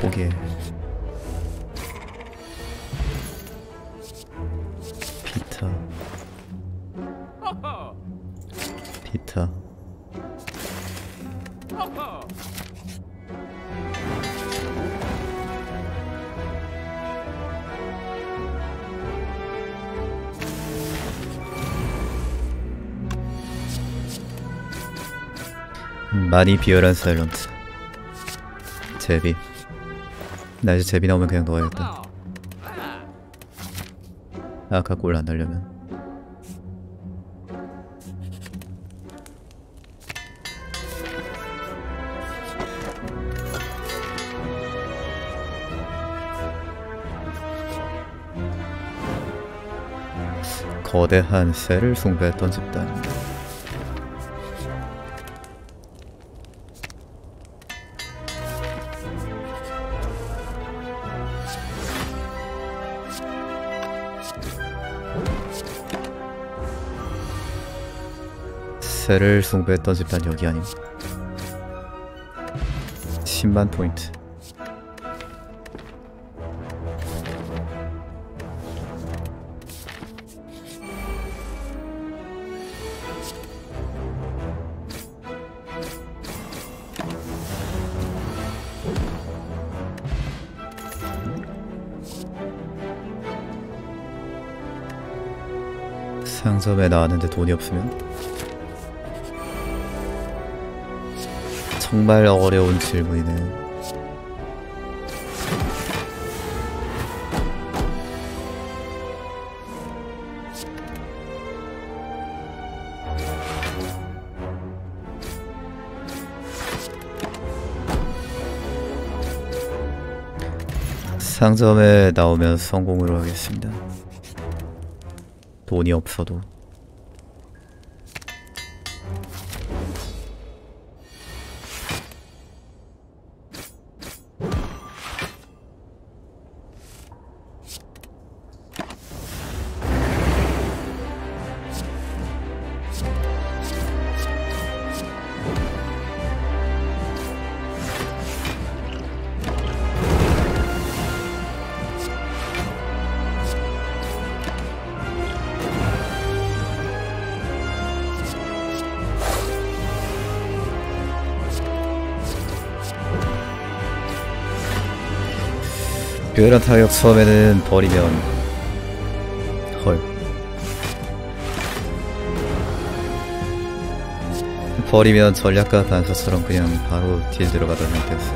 포기해. 피터. 피터. 많이 비열한 사일런트. 제비. 나 이제 제비 나오면 그냥 넣어야겠다. 아까 골 안 날려면. 거대한 셀을 숭배했던 집단. 셀을 숭배했던 집단 여기 아님. 10만 포인트. 상점에 나왔는데 돈이 없으면? 정말 어려운 질문이네요. 상점에 나오면 성공으로 하겠습니다. 돈이 없어도. 묘한 타격 처음에는 버리면 헐 버리면 전략가 반사처럼 그냥 바로 딜 들어가던 상태였어.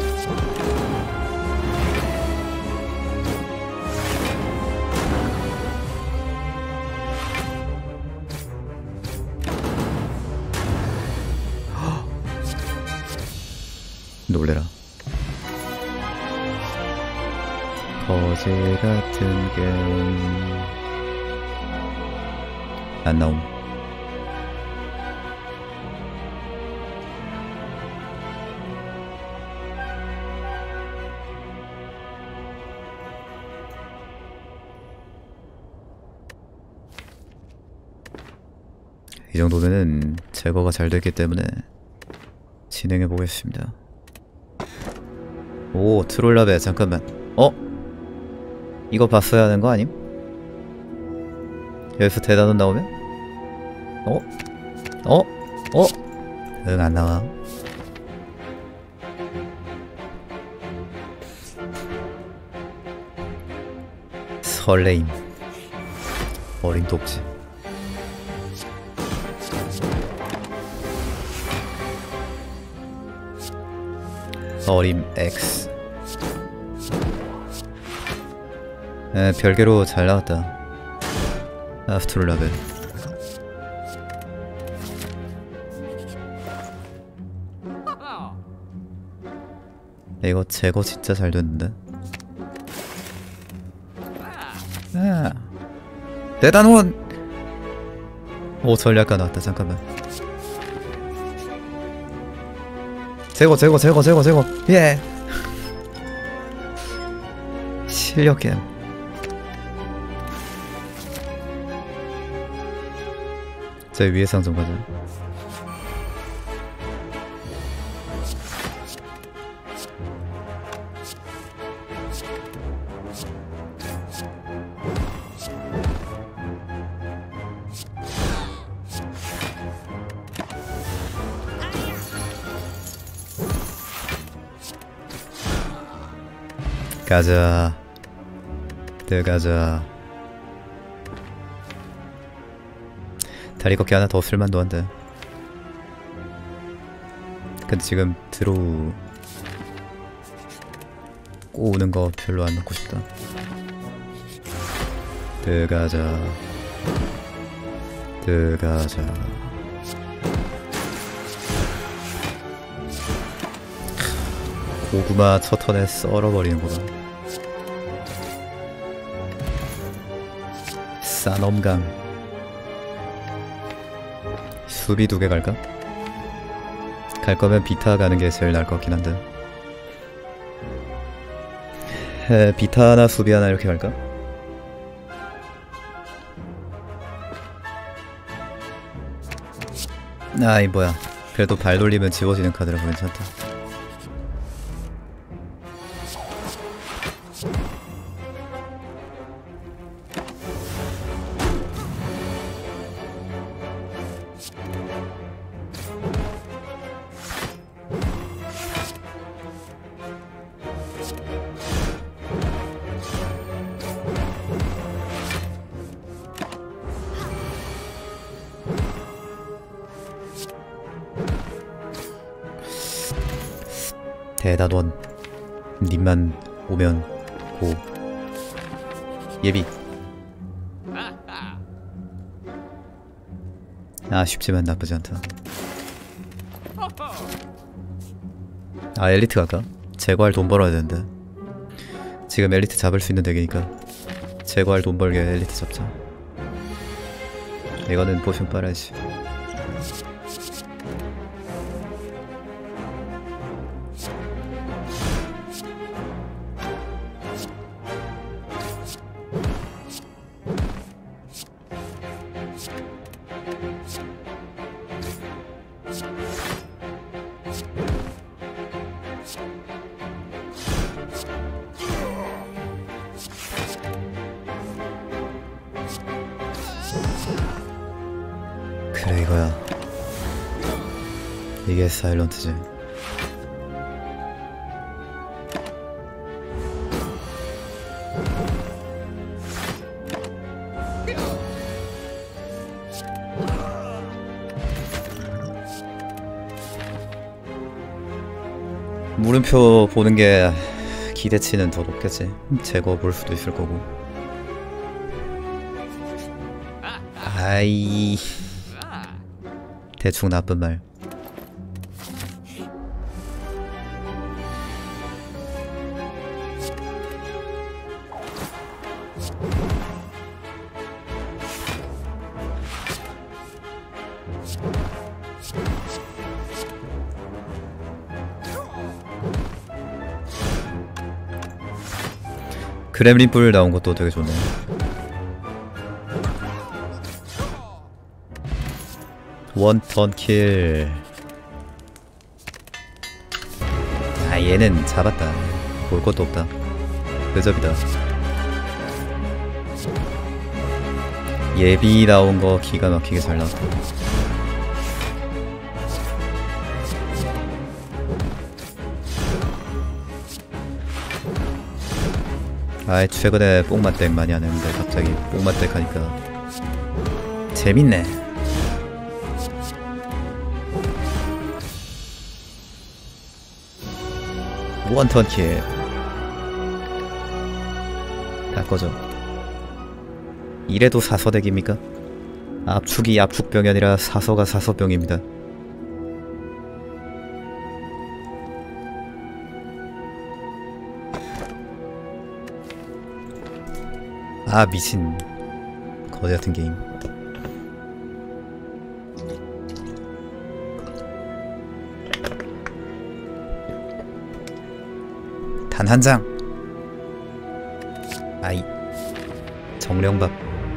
놀래라. 거지 같은 게임 안 나옴. 이 정도면은 제거가 잘 됐기 때문에 진행해 보겠습니다. 오, 트롤라베. 잠깐만. 이거 봤어야 하는 거 아님? 여기서 대단원 나오면? 응, 안 나와. 설레임. 어린 독지. 어림 X. 별개로 잘 나왔다. 아스트롤라벨. 이거 제거 진짜 잘 됐는데. 대단원! 오, 전략가 나왔다. 잠깐만. 제거. 예! 실력겜. 제 위에 상점 가자. 가자. 들어가자. 다리 걷기 하나 더 쓸만도 한데. 근데 지금 드로우 꼬우는 거 별로 안 넣고 싶다. 들어가자. 들어가자. 고구마 첫 턴에 썰어버리는 거다. 싼엄강. 수비 2개 갈까? 갈 거면 비타 가는 게 제일 나을 것 같긴 한데. 비타 하나 수비 하나 이렇게 갈까? 아이 뭐야. 그래도 발 돌리면 지워지는 카드라서 괜찮다. 대단원 님만 오면 고. 예비. 아쉽지만 나쁘지 않다. 아 엘리트 갈까? 제거할 돈 벌어야 되는데. 지금 엘리트 잡을 수 있는 덱이니까 제거할 돈 벌게 엘리트 잡자. 이거는 포션 빨아야지. 그래 이거야. 이게 사일런트지. 물음표 보는 게 기대치는 더 높겠지. 제거 볼 수도 있을 거고. 아이 대충 나쁜 말. 그렘린 뿔 나온 것도 되게 좋네. 원턴 킬. 아 얘는 잡았다. 볼 것도 없다. 대접이다. 예비 나온 거 기가 막히게 잘 나왔다. 아이 최근에 뽕맛덱 많이 하는데 갑자기 뽕맛덱 하니까 재밌네. 원턴 킬. 다 꺼져. 이래도 사서덱입니까? 압축이 압축병이 아니라 사서가 사서병입니다. 아 미친 거지같은 게임. 단 한 장. 아이 정령밥.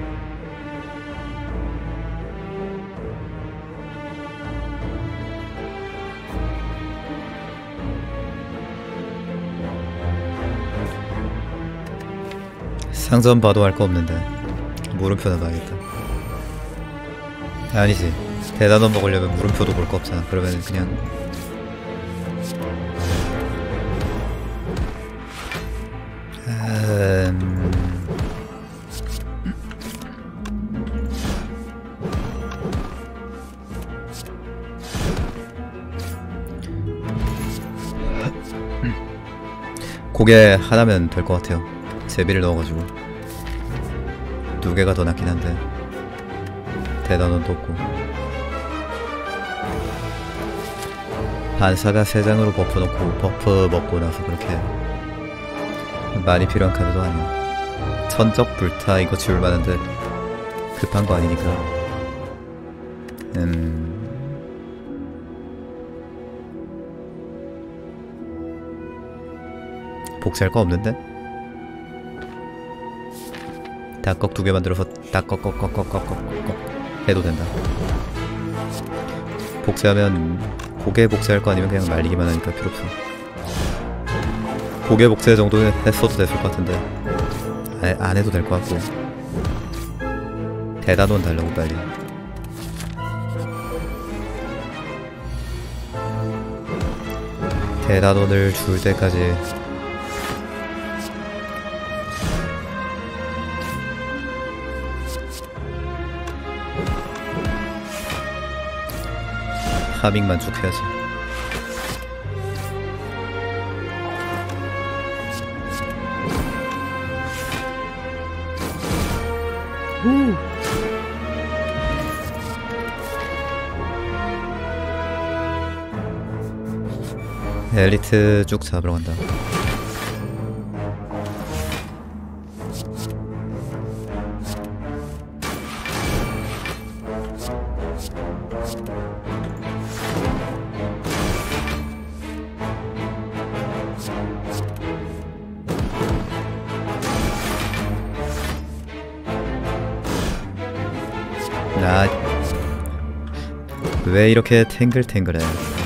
상점 봐도 할 거 없는데 물음표나 봐야겠다. 아니지 대단원 먹으려면 물음표도 볼 거 없잖아. 그러면 그냥 고개 하나면 될 것 같아요. 제비를 넣어가지고 2개가 더 낫긴 한데 대단원도 없고 반사가 3장으로 버프 넣고 버프 먹고 나서 그렇게 많이 필요한 카드도 아니야. 천적 불타 이거 지울 만한데 급한 거 아니니까. 복사할 거 없는데? 닭꺽 2개 만들어서 닭꺽꺽꺽꺽꺽꺽 해도 된다. 복사하면 고개 복사할 거 아니면 그냥 말리기만 하니까 필요 없어. 고개 복사 정도는 했어도 됐을 것 같은데 안 해도 될 것 같고. 대단원 달라고 빨리. 대단원을 줄 때까지 하밍 만족해야지. 엘리트 쭉 잡으러 간다. 왜 이렇게 탱글탱글해?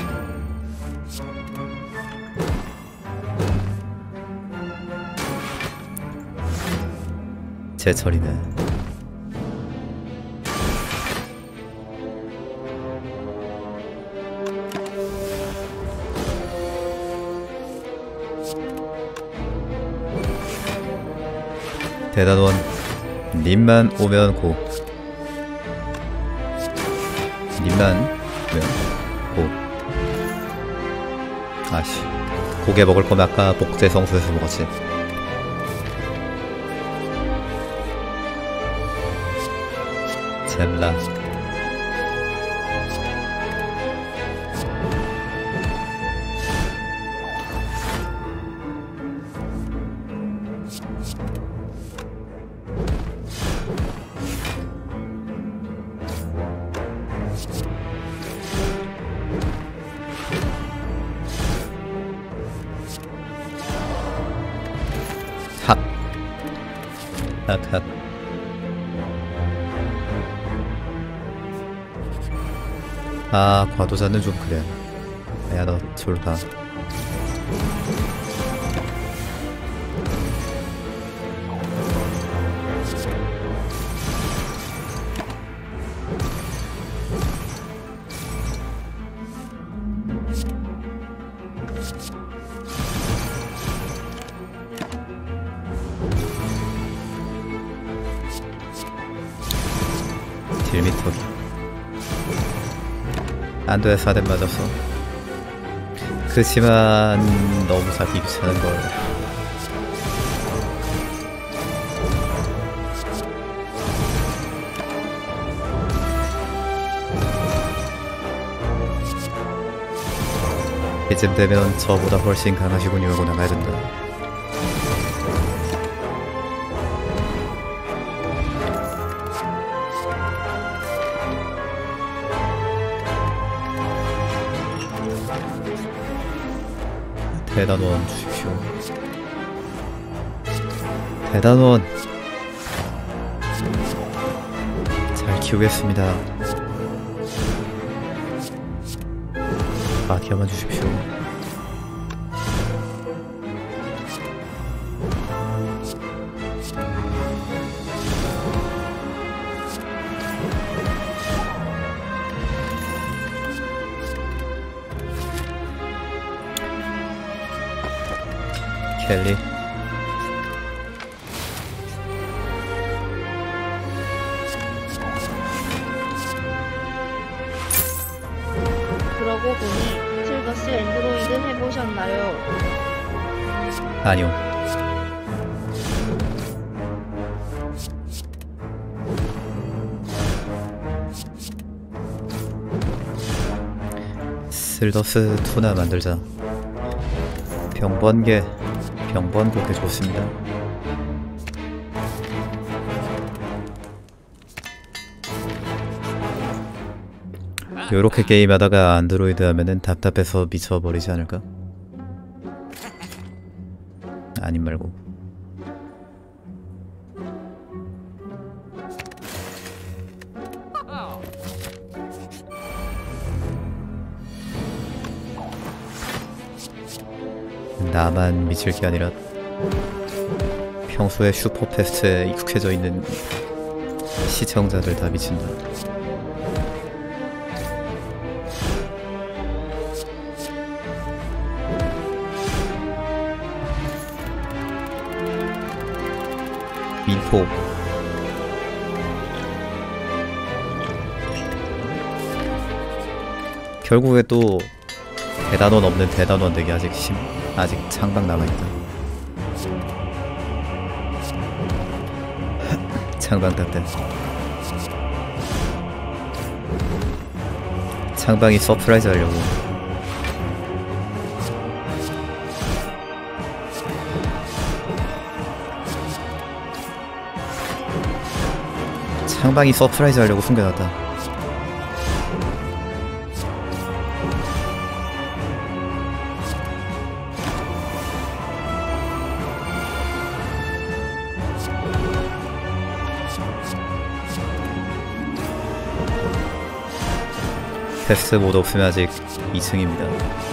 제철이네. 대단원 님만 오면 고. 님만 오면 고. 아씨, 고개 먹을 거면 아까 복제 성수에서 먹었지. 잼라. 핫. 핫. 아, 과도자는 좀 그래. 야, 너 저리 가. 딜미터기. 안돼, 4대 맞았어. 그치만 너무 사기 귀찮은걸. 이쯤 되면 저보다 훨씬 강하시군요 하고 나가야 된다. 대단원 주십시오. 대단원 잘 키우겠습니다. 마티아만 주십시오. 켈리 그러고 보니 슬더스 앤드로이드 해보셨나요? 아니요. 슬더스 2나 만들자. 병번곡이 좋습니다. 요렇게 게임하다가 안드로이드 하면은 답답해서 미쳐버리지 않을까? 아님 말고. 나만 미칠 게 아니라 평소에 슈퍼패스트에 익숙해져 있는 시청자들 다 미친다. 민포. 결국에 또 대단원 없는 대단원 되기 아직 창방 남아있다. 창방 탓대. 창방이 서프라이즈 하려고. 창방이 서프라이즈 하려고 숨겨놨다. 패스 모드 없으면 아직 2층입니다.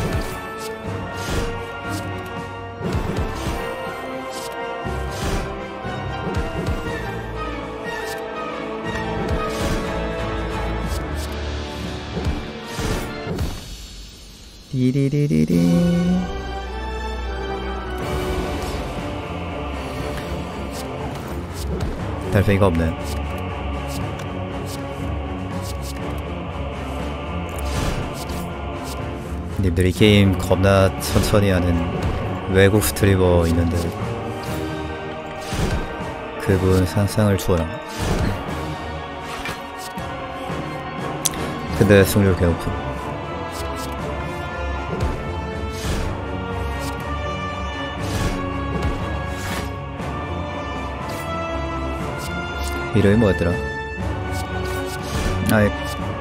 디리리리리. 달팽이가 없네. 님들이 게임 겁나 천천히 하는 외국 스트리머 있는데 그분 상상을 초월함. 근데 승률 개 높음. 이름이 뭐였더라? 아이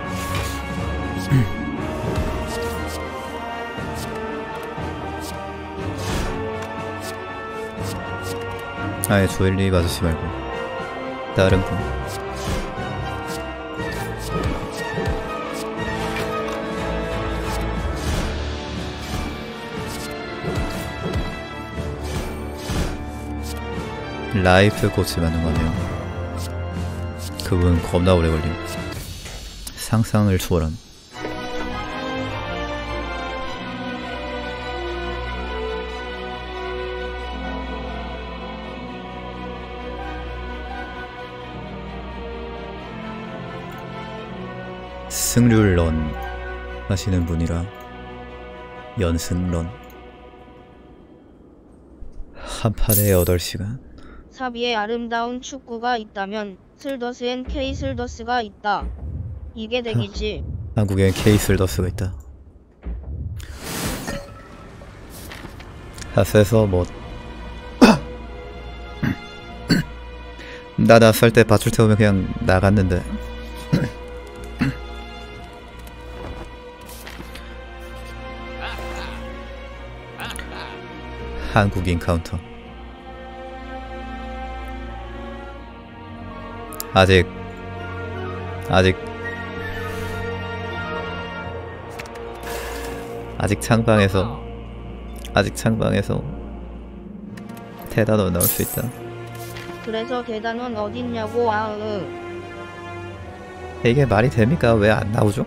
아예 조엘리 아저씨 말고 다른 분. 라이프 코치 만든 거네요. 그분 겁나 오래 걸림. 상상을 초월한. 승률런 하시는 분이라 연승런 한 판에 8시간. 사비에 아름다운 축구가 있다면 슬더스엔 K 슬더스가 있다. 이게 덱이지. 한국엔 K 슬더스가 있다. 하스에서 뭐 나 살 때 밧줄 태우면 그냥 나갔는데 한국인 카운터. 아직 창방에서 대단원 나올 수 있다. 그래서 대단원 어딨냐고. 아으. 이게 말이 됩니까? 왜 안 나오죠?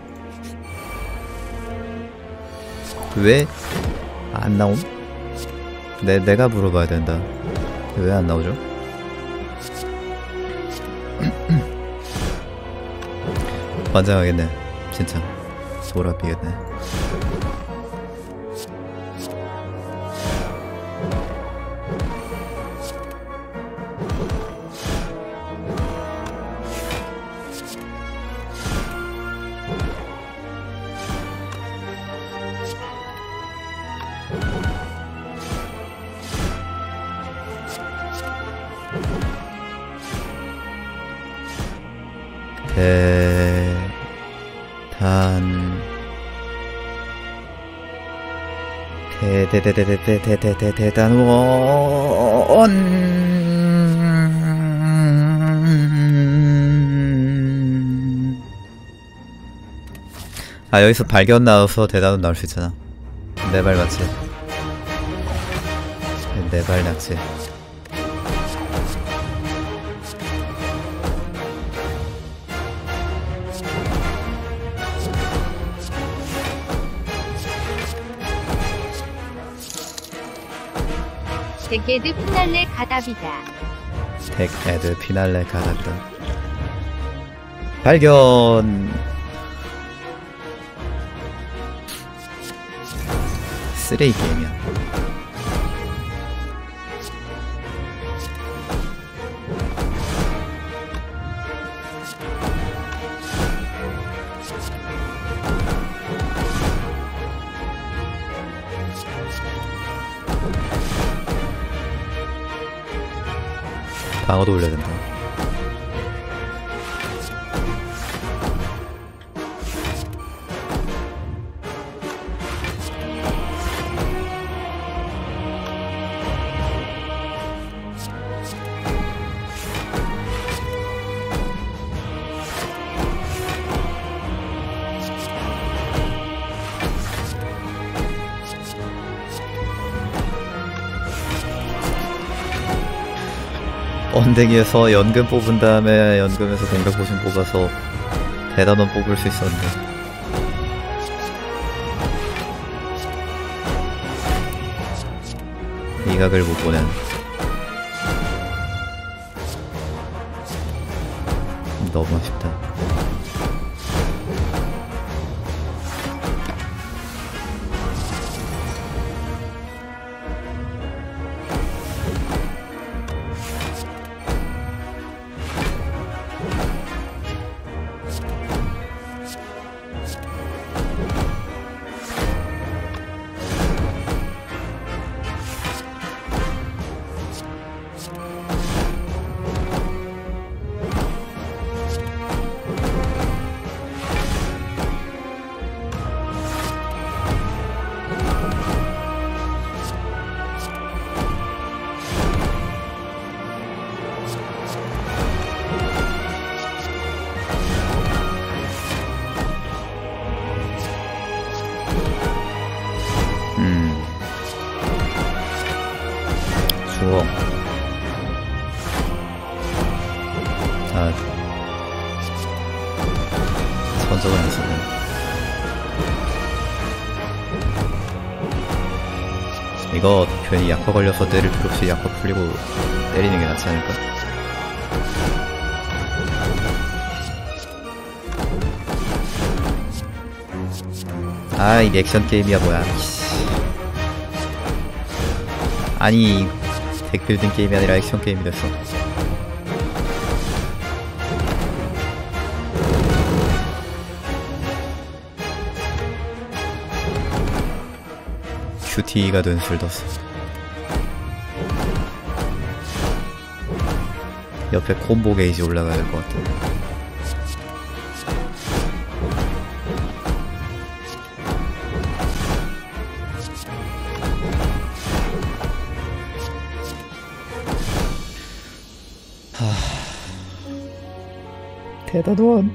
왜 안 나옴? 내가 물어봐야 된다. 왜 안 나오죠? 환장하겠네 진짜. 돌아비겠네. 아, 여기서 발견 나와서 대단원 나올 수 있잖아. 내 발 맞지? 내 발 낙지. 데게드 피날레 가답이다. 덱헤드 피날레 가답이다. 발견. 쓰레기 게임이야. 방어도 올려야 된다. 언댕이에서 연금 뽑은 다음에 연금에서 공격 포션 뽑아서 대단원 뽑을 수 있었는데 이 각을 못 보낸. 너무 아쉽다. 주워. 아, 선적은 안 쓰네. 이거 괜히 약화 걸려서 때릴 필요 없이 약화 풀리고 때리는 게 낫지 않을까? 아, 이 액션 게임이야 뭐야. 아니, 덱빌딩 게임이 아니라 액션 게임이 됐어. QTE가 된 슬더스. 옆에 콤보 게이지 올라가야 될 것 같아. 대단원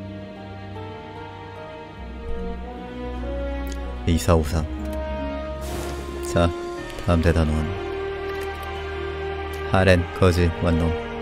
2453. 자, 다음 대단원 하렌 거지 완놈.